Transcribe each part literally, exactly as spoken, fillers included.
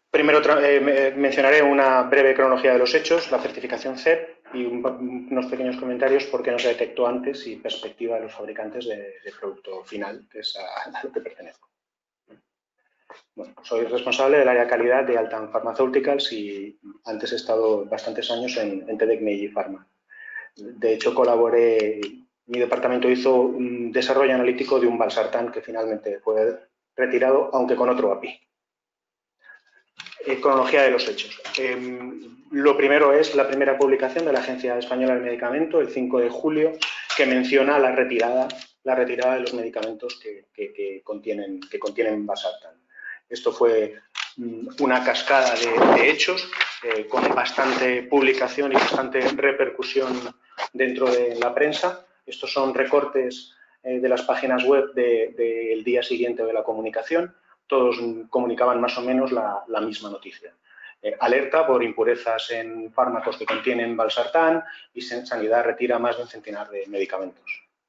Primero eh, mencionaré una breve cronología de los hechos, la certificación C E P y un, unos pequeños comentarios por qué no se detectó antes y perspectiva de los fabricantes de, de producto final, que es a, a lo que pertenezco. Bueno, soy responsable del área de calidad de Altan Pharmaceuticals y antes he estado bastantes años en, en T D E C Meiji Pharma. De hecho, colaboré, mi departamento hizo un desarrollo analítico de un valsartán que finalmente fue retirado, aunque con otro A P I. Eh, cronología de los hechos. Eh, lo primero es la primera publicación de la Agencia Española del Medicamento, el cinco de julio, que menciona la retirada, la retirada de los medicamentos que, que, que contienen, que contienen valsartán. Esto fue una cascada de, de hechos eh, con bastante publicación y bastante repercusión dentro de la prensa. Estos son recortes eh, de las páginas web del de, de día siguiente de la comunicación. Todos comunicaban más o menos la, la misma noticia. Eh, alerta por impurezas en fármacos que contienen valsartán y Sanidad retira más de un centenar de medicamentos.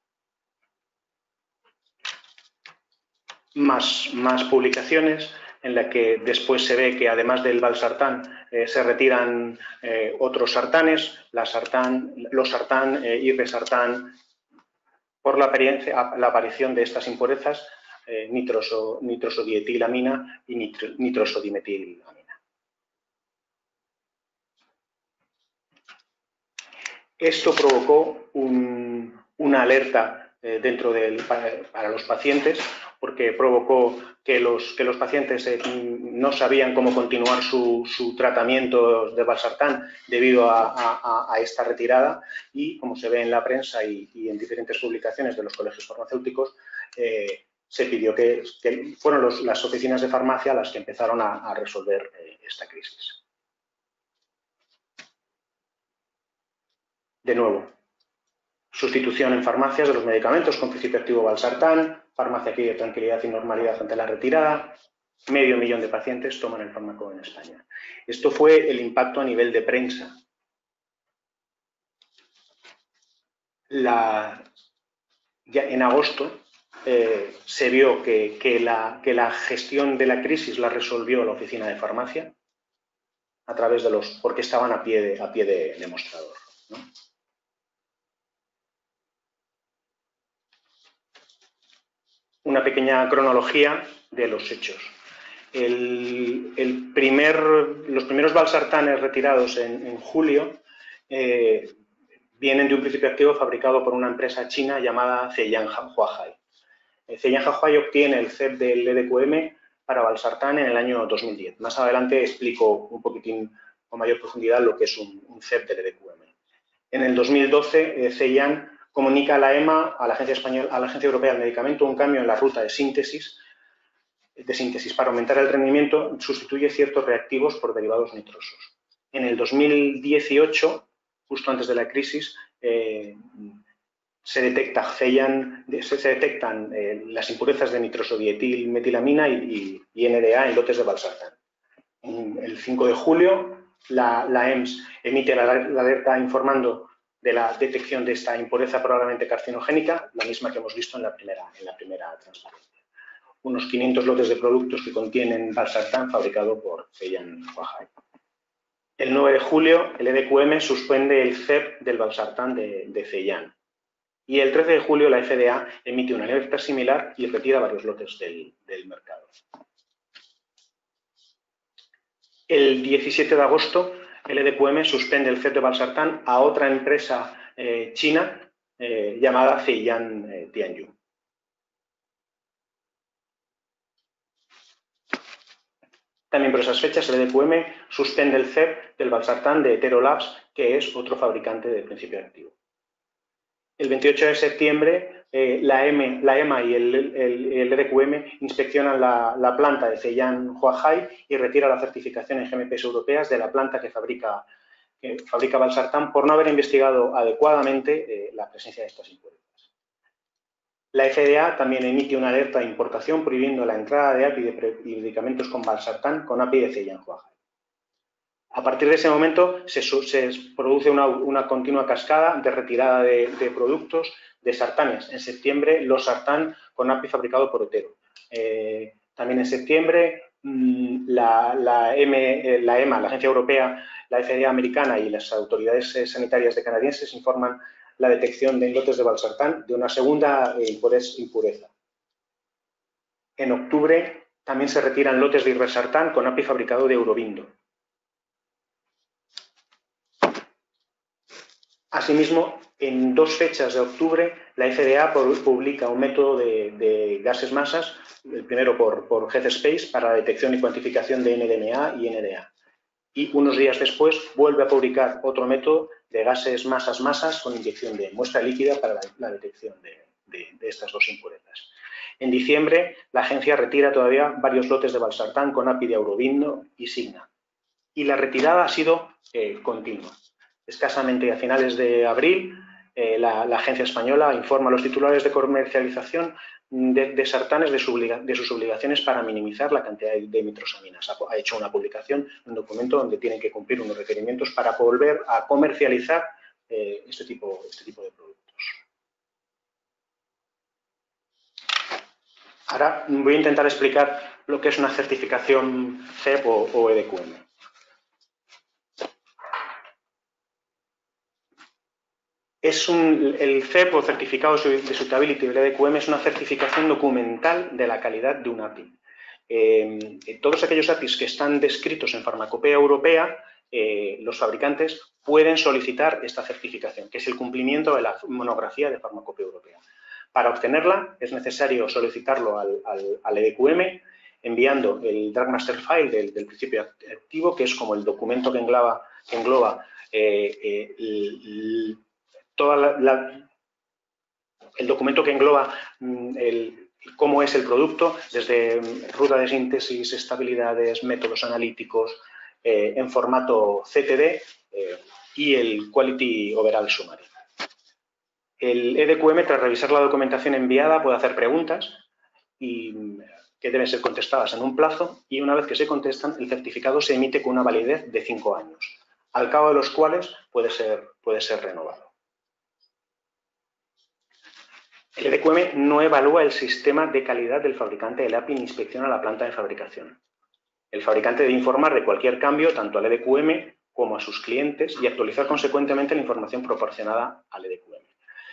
Más, más publicaciones en la que después se ve que además del valsartán eh, se retiran eh, otros sartanes, la sartán, los sartán, eh, irbesartán, por la, la aparición de estas impurezas, eh, nitroso, nitrosodietilamina y nitro, nitrosodimetilamina. Esto provocó un, una alerta eh, dentro del, para, para los pacientes, porque provocó que los, que los pacientes eh, no sabían cómo continuar su, su tratamiento de valsartán debido a, a, a, esta retirada y, como se ve en la prensa y, y en diferentes publicaciones de los colegios farmacéuticos, eh, se pidió que, que fueron los, las oficinas de farmacia las que empezaron a, a resolver eh, esta crisis. De nuevo, sustitución en farmacias de los medicamentos con principio activo valsartán, farmacia que pide tranquilidad y normalidad ante la retirada, medio millón de pacientes toman el fármaco en España. Esto fue el impacto a nivel de prensa. La, ya en agosto eh, se vio que, que, la, que la gestión de la crisis la resolvió la oficina de farmacia a través de los, porque estaban a pie de, a pie de, de mostrador, ¿no? Una pequeña cronología de los hechos. El, el primer, los primeros valsartanes retirados en, en julio eh, vienen de un principio activo fabricado por una empresa china llamada Zhejiang Huahai. Zhejiang Huahai obtiene el C E P del E D Q M para valsartán en el año dos mil diez. Más adelante explico un poquitín con mayor profundidad lo que es un, un C E P del E D Q M. En el dos mil doce, eh, Zhejiang comunica a la E M A, a la Agencia Española, a la Agencia Europea del Medicamento, un cambio en la ruta de síntesis de síntesis para aumentar el rendimiento, sustituye ciertos reactivos por derivados nitrosos. En el dos mil dieciocho, justo antes de la crisis, eh, se, detecta Zhejiang, se, se detectan eh, las impurezas de nitrosodietilmetilamina y, y, y N D A en lotes de valsartán. El cinco de julio, la, la E M S emite la, la alerta informando de la detección de esta impureza probablemente carcinogénica, la misma que hemos visto en la primera, en la primera transparencia. Unos quinientos lotes de productos que contienen valsartán fabricado por Zhejiang Huahai. El nueve de julio, el E D Q M suspende el C E P del valsartán de, de Zhejiang. Y el trece de julio, la F D A emite una alerta similar y retira varios lotes del, del mercado. El diecisiete de agosto, el E D Q M suspende el C E P de valsartán a otra empresa eh, china eh, llamada Zhejiang eh, Tianyu. También por esas fechas, el E D Q M suspende el C E P del valsartán de Hetero Labs, que es otro fabricante de principio activo. El veintiocho de septiembre, eh, la, M, la E M A y el, el, el E D Q M inspeccionan la, la planta de Zhejiang Huahai y retira la certificación en G M Ps europeas de la planta que fabrica, que fabrica valsartán por no haber investigado adecuadamente eh, la presencia de estas impurezas. La F D A también emite una alerta de importación prohibiendo la entrada de A P I de, de medicamentos con valsartán con A P I de Zhejiang Huahai. A partir de ese momento se, se produce una, una continua cascada de retirada de, de productos de sartanes. En septiembre, los sartán con A P I fabricado por Hetero. Eh, también en septiembre, la, la, M, la EMA, la Agencia Europea, la F D A americana y las autoridades sanitarias de canadienses informan la detección de lotes de valsartán de una segunda impureza. En octubre también se retiran lotes de irbesartán con A P I fabricado de Eurobindo. Asimismo, en dos fechas de octubre, la F D A publica un método de, de gases masas, el primero por, por Headspace, para la detección y cuantificación de N D M A y N D A. Y unos días después vuelve a publicar otro método de gases masas masas con inyección de muestra líquida para la, la detección de, de, de estas dos impurezas. En diciembre, la agencia retira todavía varios lotes de valsartán con A P I de Eurobindo y Signa. Y la retirada ha sido eh, continua. Escasamente a finales de abril, eh, la, la agencia española informa a los titulares de comercialización de, de sartanes de, su obliga, de sus obligaciones para minimizar la cantidad de, de nitrosaminas. Ha, ha hecho una publicación, un documento donde tienen que cumplir unos requerimientos para volver a comercializar eh, este, tipo, este tipo de productos. Ahora voy a intentar explicar lo que es una certificación C E P o, o E D Q M. Es un, el C E P o Certificado de Suitability del E D Q M es una certificación documental de la calidad de un A P I. Eh, todos aquellos A P Is que están descritos en Farmacopea Europea, eh, los fabricantes pueden solicitar esta certificación, que es el cumplimiento de la monografía de Farmacopea Europea. Para obtenerla es necesario solicitarlo al, al, al E D Q M enviando el Drug Master File del, del principio activo, que es como el documento que engloba, que engloba eh, eh, el, Toda la, la, el documento que engloba el, cómo es el producto, desde ruta de síntesis, estabilidades, métodos analíticos, eh, en formato C T D eh, y el Quality Overall Summary. El E D Q M, tras revisar la documentación enviada, puede hacer preguntas y, que deben ser contestadas en un plazo, y una vez que se contestan, el certificado se emite con una validez de cinco años, al cabo de los cuales puede ser, puede ser renovado. El E D Q M no evalúa el sistema de calidad del fabricante del A P I ni inspecciona la planta de fabricación. El fabricante debe informar de cualquier cambio tanto al E D Q M como a sus clientes y actualizar consecuentemente la información proporcionada al E D Q M.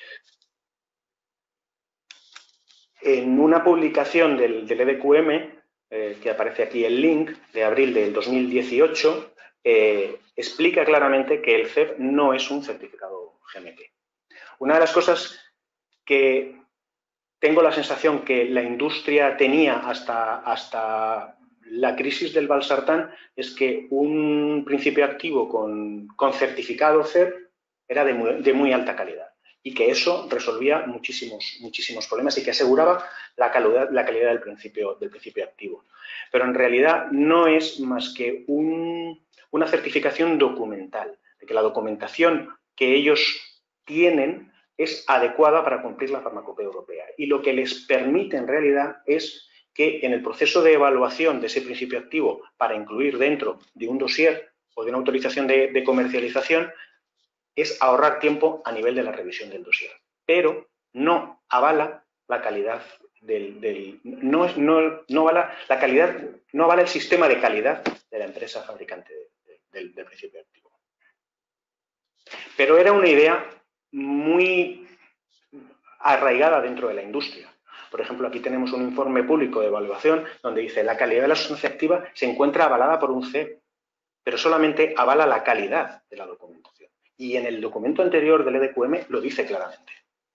En una publicación del, del E D Q M, eh, que aparece aquí el link, de abril del dos mil dieciocho, eh, explica claramente que el C E P no es un certificado G M P. Una de las cosas que tengo la sensación que la industria tenía hasta, hasta la crisis del valsartán es que un principio activo con, con certificado C E P era de muy, de muy alta calidad y que eso resolvía muchísimos, muchísimos problemas y que aseguraba la calidad, la calidad del, principio, del principio activo. Pero en realidad no es más que un, una certificación documental, de que la documentación que ellos tienen es adecuada para cumplir la Farmacopea Europea. Y lo que les permite en realidad es que en el proceso de evaluación de ese principio activo para incluir dentro de un dossier o de una autorización de, de comercialización es ahorrar tiempo a nivel de la revisión del dossier. Pero no avala la calidad del... del no, es, no, no avala la calidad, no avala el sistema de calidad de la empresa fabricante de, de, del, del principio activo. Pero era una idea muy arraigada dentro de la industria. Por ejemplo, aquí tenemos un informe público de evaluación donde dice la calidad de la sustancia activa se encuentra avalada por un C E P, pero solamente avala la calidad de la documentación. Y en el documento anterior del E D Q M lo dice claramente.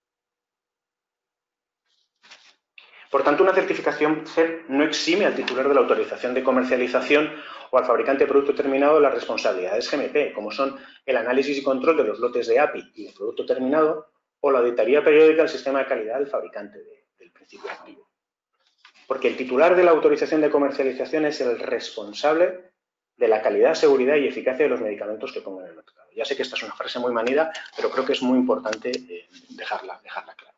Por tanto, una certificación C E P no exime al titular de la autorización de comercialización o al fabricante de producto terminado las responsabilidades G M P, como son el análisis y control de los lotes de A P I y del producto terminado, o la auditoría periódica del sistema de calidad del fabricante de, del principio activo. Porque el titular de la autorización de comercialización es el responsable de la calidad, seguridad y eficacia de los medicamentos que pongan en el mercado. Ya sé que esta es una frase muy manida, pero creo que es muy importante eh, dejarla, dejarla clara.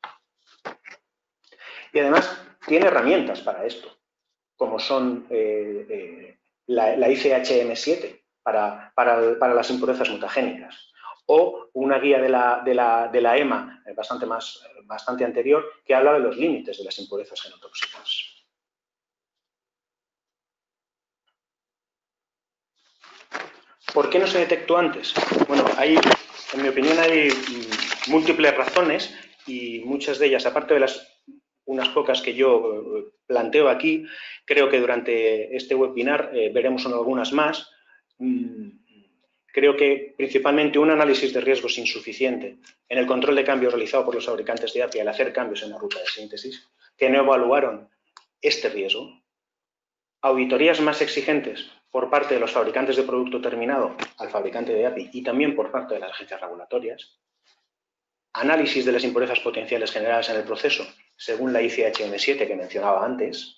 Y además tiene herramientas para esto, como son eh, eh, la, la I C H M siete para, para, para las impurezas mutagénicas, o una guía de la, de la, de la EMA bastante, más, bastante anterior que habla de los límites de las impurezas genotóxicas. ¿Por qué no se detectó antes? Bueno, hay, en mi opinión hay múltiples razones y muchas de ellas, aparte de las unas pocas que yo planteo aquí, creo que durante este webinar eh, veremos algunas más. Mm, creo que principalmente un análisis de riesgos insuficiente en el control de cambios realizado por los fabricantes de A P I al hacer cambios en la ruta de síntesis, que no evaluaron este riesgo. Auditorías más exigentes por parte de los fabricantes de producto terminado al fabricante de A P I y también por parte de las agencias regulatorias. Análisis de las impurezas potenciales generadas en el proceso, según la I C H M siete que mencionaba antes.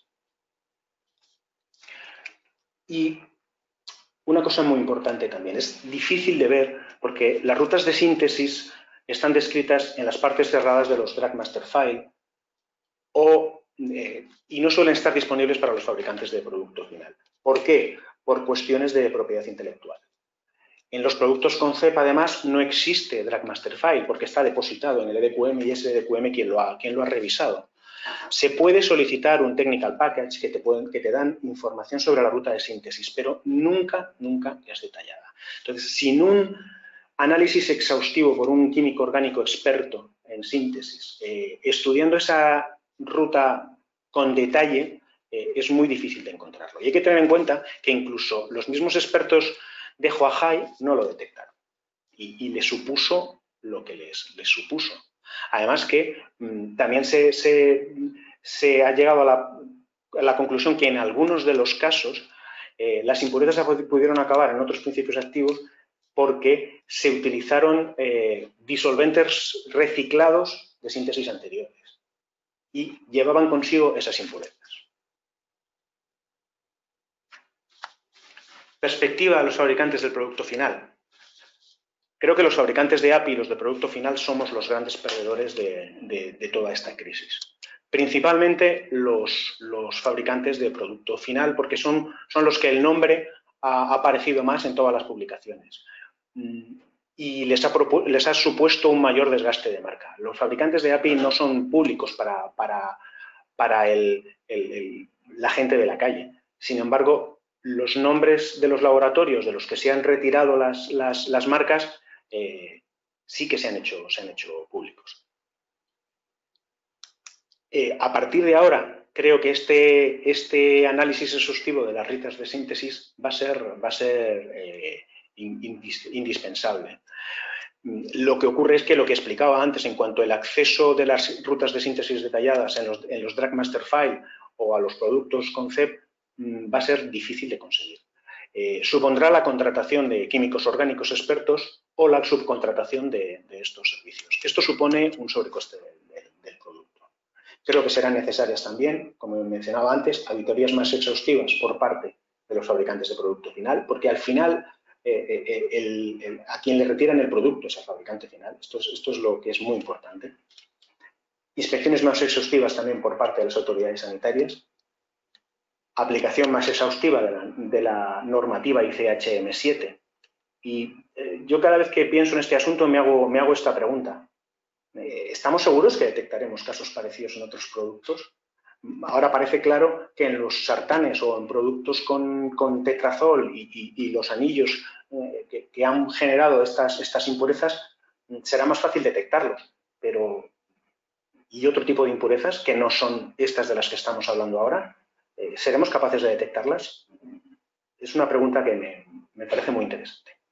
Y una cosa muy importante también, es difícil de ver porque las rutas de síntesis están descritas en las partes cerradas de los Drug Master File o, eh, y no suelen estar disponibles para los fabricantes de producto final. ¿Por qué? Por cuestiones de propiedad intelectual. En los productos con C E P, además, no existe Drug Master File porque está depositado en el E D Q M y es el E D Q M quien lo ha, quien lo ha revisado. Se puede solicitar un technical package que te, pueden, que te dan información sobre la ruta de síntesis, pero nunca, nunca es detallada. Entonces, sin un análisis exhaustivo por un químico orgánico experto en síntesis, eh, estudiando esa ruta con detalle, eh, es muy difícil de encontrarlo. Y hay que tener en cuenta que incluso los mismos expertos de Huahai no lo detectaron y, y les supuso lo que les, les supuso. Además que mmm, también se, se, se, ha llegado a la, a la conclusión que en algunos de los casos eh, las impurezas pudieron acabar en otros principios activos porque se utilizaron eh, disolventes reciclados de síntesis anteriores y llevaban consigo esas impurezas. Perspectiva a los fabricantes del producto final. Creo que los fabricantes de A P I y los de producto final somos los grandes perdedores de, de, de toda esta crisis. Principalmente los, los fabricantes de producto final, porque son, son los que el nombre ha, ha aparecido más en todas las publicaciones. Y les ha, les ha supuesto un mayor desgaste de marca. Los fabricantes de A P I no son públicos para, para, para el, el, el, la gente de la calle. Sin embargo, los nombres de los laboratorios de los que se han retirado las, las, las marcas eh, sí que se han hecho, se han hecho públicos. Eh, a partir de ahora, creo que este, este análisis exhaustivo de las rutas de síntesis va a ser, va a ser eh, indispensable. Lo que ocurre es que lo que explicaba antes en cuanto al acceso de las rutas de síntesis detalladas en los, en los Drug Master File o a los productos con C E P va a ser difícil de conseguir. Eh, supondrá la contratación de químicos orgánicos expertos o la subcontratación de, de estos servicios. Esto supone un sobrecoste del, del, del producto. Creo que serán necesarias también, como mencionaba antes, auditorías más exhaustivas por parte de los fabricantes de producto final, porque al final eh, eh, el, el, a quien le retiran el producto es al fabricante final. Esto es, esto es lo que es muy importante. Inspecciones más exhaustivas también por parte de las autoridades sanitarias. Aplicación más exhaustiva de la, de la normativa I C H M siete. Y eh, yo cada vez que pienso en este asunto me hago, me hago esta pregunta. Eh, ¿Estamos seguros que detectaremos casos parecidos en otros productos? Ahora parece claro que en los sartanes o en productos con, con tetrazol y, y, y los anillos eh, que, que han generado estas, estas impurezas será más fácil detectarlos. Pero, ¿y otro tipo de impurezas que no son estas de las que estamos hablando ahora? ¿Seremos capaces de detectarlas? Es una pregunta que me, me parece muy interesante.